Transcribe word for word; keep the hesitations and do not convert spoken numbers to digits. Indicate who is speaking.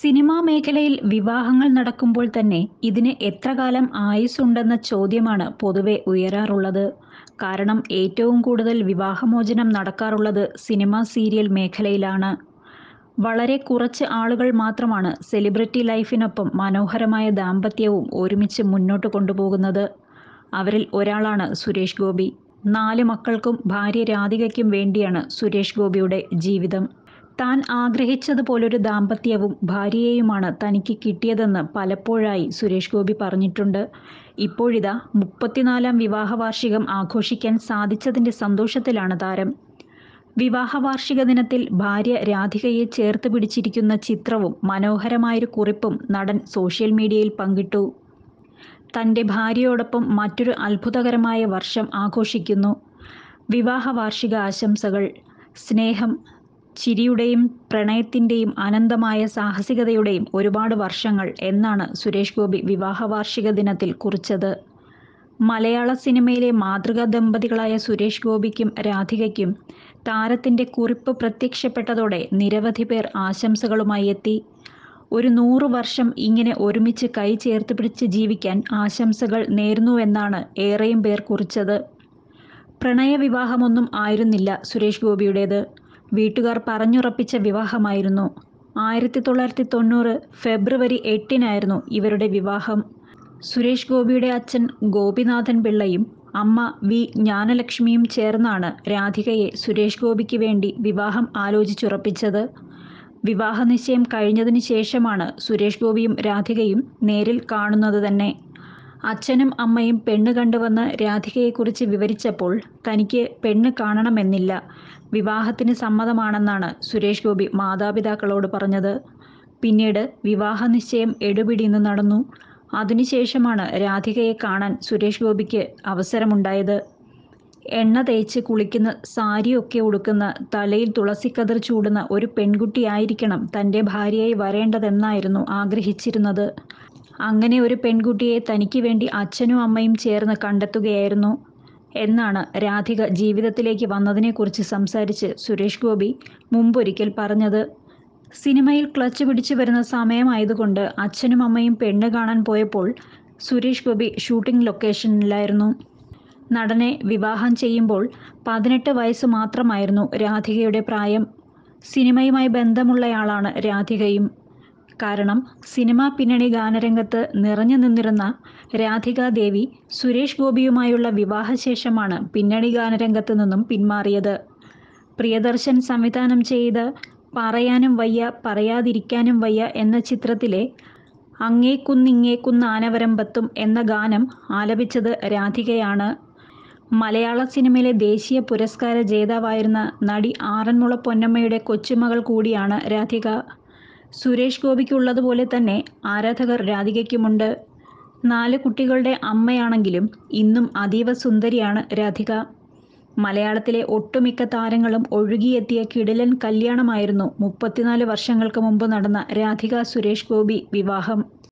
Speaker 1: Cinema മേഖലയിൽ വിവാഹങ്ങൾ നടക്കുമ്പോൾ തന്നെ ഇതിന് എത്ര കാലം ആയുസ്സുണ്ടെന്ന ചോദ്യമാണ് പൊതുവെ ഉയരാറുള്ളത്. കാരണം ഏറ്റവും കൂടുതൽ വിവാഹമോചനം നടക്കാറുള്ളത് സിനിമ സീരിയൽ മേഖലയിലാണ്. വളരെ കുറച്ച് ആളുകൾ മാത്രമാണ് സെലിബ്രിറ്റി ലൈഫിനൊപ്പം മനോഹരമായ ദാമ്പത്യവും ഒരുമിച്ച് മുന്നോട്ട് കൊണ്ടുപോകുന്നത്. അവരിൽ ഒരാളാണ് സുരേഷ് ഗോപി. നാല് മക്കൾക്കും ഭാര്യ രാധികയ്ക്കും വേണ്ടിയാണ് സുരേഷ് ഗോപിയുടെ ജീവിതം. താൻ ആഗ്രഹിച്ചതുപോലൊരു ദാമ്പത്യവും ഭാര്യയെയുമാണ് തനിക്ക് കിട്ടിയതെന്ന് പലപ്പോഴായി സുരേഷ് ഗോപി പറഞ്ഞിട്ടുണ്ട്. ഇപ്പോഴിതാ മുപ്പത്തിനാലാം വിവാഹ വാർഷികം ആഘോഷിക്കാൻ സാധിച്ചതിന്റെ സന്തോഷത്തിലാണ് താരം. വിവാഹ വാർഷിക ദിനത്തിൽ ഭാര്യ രാധികയെ ചേർത്ത് പിടിച്ചിരിക്കുന്ന ചിത്രവും മനോഹരമായൊരു കുറിപ്പും നടൻ സോഷ്യൽ മീഡിയയിൽ പങ്കിട്ടു. തന്റെ ഭാര്യയോടൊപ്പം മറ്റൊരു അത്ഭുതകരമായ വർഷം ആഘോഷിക്കുന്നു. വിവാഹ വാർഷിക ആശംസകൾ. സ്നേഹം, ചിരിയുടെയും പ്രണയത്തിന്റെയും അനന്തമായ സാഹസികതയുടെയും ഒരുപാട് വർഷങ്ങൾ എന്നാണ് സുരേഷ് ഗോപി വിവാഹ വാർഷിക ദിനത്തിൽ കുറിച്ചത്. മലയാള സിനിമയിലെ മാതൃകാ ദമ്പതികളായ സുരേഷ് ഗോപിക്കും രാധികയ്ക്കും താരത്തിന്റെ കുറിപ്പ് പ്രത്യക്ഷപ്പെട്ടതോടെ നിരവധി പേർ ആശംസകളുമായി എത്തി. ഒരു നൂറു വർഷം ഇങ്ങനെ ഒരുമിച്ച് കൈ ചേർത്ത് പിടിച്ച് ജീവിക്കാൻ ആശംസകൾ നേരുന്നുവെന്നാണ് ഏറെയും പേർ കുറിച്ചത്. പ്രണയവിവാഹമൊന്നും ആയിരുന്നില്ല സുരേഷ് ഗോപിയുടേത്. വീട്ടുകാർ പറഞ്ഞുറപ്പിച്ച വിവാഹമായിരുന്നു. ആയിരത്തി തൊള്ളായിരത്തി തൊണ്ണൂറ് ഫെബ്രുവരി എട്ടിനായിരുന്നു ഇവരുടെ വിവാഹം. സുരേഷ് ഗോപിയുടെ അച്ഛൻ ഗോപിനാഥൻ പിള്ളയും അമ്മ വി ജ്ഞാനലക്ഷ്മിയും ചേർന്നാണ് രാധികയെ സുരേഷ് ഗോപിക്ക് വേണ്ടി വിവാഹം ആലോചിച്ചുറപ്പിച്ചത്. വിവാഹ നിശ്ചയം കഴിഞ്ഞതിന് ശേഷമാണ് സുരേഷ് ഗോപിയും രാധികയും നേരിൽ കാണുന്നത് തന്നെ. അച്ഛനും അമ്മയും പെണ്ണ് കണ്ടുവന്ന് രാധികയെക്കുറിച്ച് വിവരിച്ചപ്പോൾ തനിക്ക് പെണ്ണ് കാണണമെന്നില്ല, വിവാഹത്തിന് സമ്മതമാണെന്നാണ് സുരേഷ് ഗോപി മാതാപിതാക്കളോട് പറഞ്ഞത്. പിന്നീട് വിവാഹ നിശ്ചയം എടുപിടിന്ന് നടന്നു. അതിനുശേഷമാണ് രാധികയെ കാണാൻ സുരേഷ് ഗോപിക്ക് അവസരമുണ്ടായത്. എണ്ണ തേച്ച് കുളിക്കുന്ന, സാരിയൊക്കെ ഉടുക്കുന്ന, തലയിൽ തുളസിക്കതിർ ചൂടുന്ന ഒരു പെൺകുട്ടിയായിരിക്കണം തൻ്റെ ഭാര്യയായി വരേണ്ടതെന്നായിരുന്നു ആഗ്രഹിച്ചിരുന്നത്. അങ്ങനെ ഒരു പെൺകുട്ടിയെ തനിക്ക് വേണ്ടി അച്ഛനും അമ്മയും ചേർന്ന് കണ്ടെത്തുകയായിരുന്നു എന്നാണ് രാധിക ജീവിതത്തിലേക്ക് വന്നതിനെക്കുറിച്ച് സംസാരിച്ച് സുരേഷ് ഗോപി മുമ്പൊരിക്കൽ പറഞ്ഞത്. സിനിമയിൽ ക്ലച്ച് പിടിച്ചു വരുന്ന സമയമായതുകൊണ്ട് അച്ഛനും അമ്മയും പെണ്ണ് കാണാൻ പോയപ്പോൾ സുരേഷ് ഗോപി ഷൂട്ടിംഗ് ലൊക്കേഷനിലായിരുന്നു. നടനെ വിവാഹം ചെയ്യുമ്പോൾ പതിനെട്ട് വയസ്സ് മാത്രമായിരുന്നു രാധികയുടെ പ്രായം. സിനിമയുമായി ബന്ധമുള്ളയാളാണ് രാധികയും. കാരണം സിനിമാ പിന്നണി ഗാനരംഗത്ത് നിറഞ്ഞു നിന്നിരുന്ന രാധികാദേവി സുരേഷ് ഗോപിയുമായുള്ള വിവാഹശേഷമാണ് പിന്നണി ഗാനരംഗത്ത് നിന്നും പിന്മാറിയത്. പ്രിയദർശൻ സംവിധാനം ചെയ്ത പറയാനും വയ്യ പറയാതിരിക്കാനും വയ്യ എന്ന ചിത്രത്തിലെ അങ്ങേക്കുന്നിങ്ങേക്കുന്നാനവരമ്പത്തും എന്ന ഗാനം ആലപിച്ചത് രാധികയാണ്. മലയാള സിനിമയിലെ ദേശീയ പുരസ്കാര ജേതാവായിരുന്ന നടി ആറന്മുള പൊന്നമ്മയുടെ കൊച്ചുമകൾ കൂടിയാണ് രാധിക. സുരേഷ് ഗോപിക്കുള്ളതുപോലെ തന്നെ ആരാധകർ രാധികയ്ക്കുമുണ്ട്. നാല് കുട്ടികളുടെ അമ്മയാണെങ്കിലും ഇന്നും അതീവ സുന്ദരിയാണ് രാധിക. മലയാളത്തിലെ ഒട്ടുമിക്ക താരങ്ങളും ഒഴുകിയെത്തിയ കിടിലൻ കല്യാണമായിരുന്നു മുപ്പത്തിനാല് വർഷങ്ങൾക്ക് മുമ്പ് നടന്ന രാധിക സുരേഷ് ഗോപി വിവാഹം.